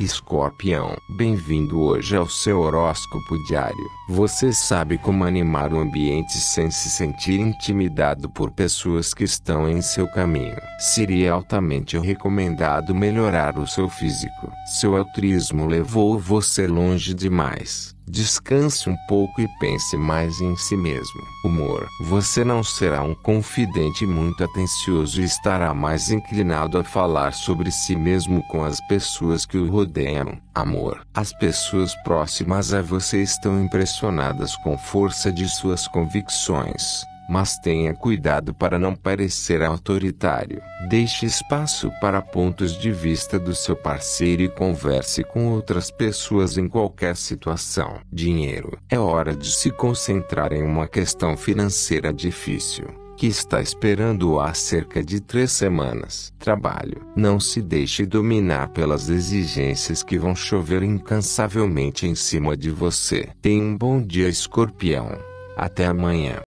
Escorpião, bem-vindo hoje ao seu horóscopo diário. Você sabe como animar o ambiente sem se sentir intimidado por pessoas que estão em seu caminho. Seria altamente recomendado melhorar o seu físico. Seu altruísmo levou você longe demais. Descanse um pouco e pense mais em si mesmo. Humor. Você não será um confidente muito atencioso e estará mais inclinado a falar sobre si mesmo com as pessoas que o rodeiam. Amor. As pessoas próximas a você estão impressionadas com a força de suas convicções. Mas tenha cuidado para não parecer autoritário. Deixe espaço para pontos de vista do seu parceiro e converse com outras pessoas em qualquer situação. Dinheiro. É hora de se concentrar em uma questão financeira difícil, que está esperando-o há cerca de 3 semanas. Trabalho. Não se deixe dominar pelas exigências que vão chover incansavelmente em cima de você. Tenha um bom dia, Escorpião. Até amanhã.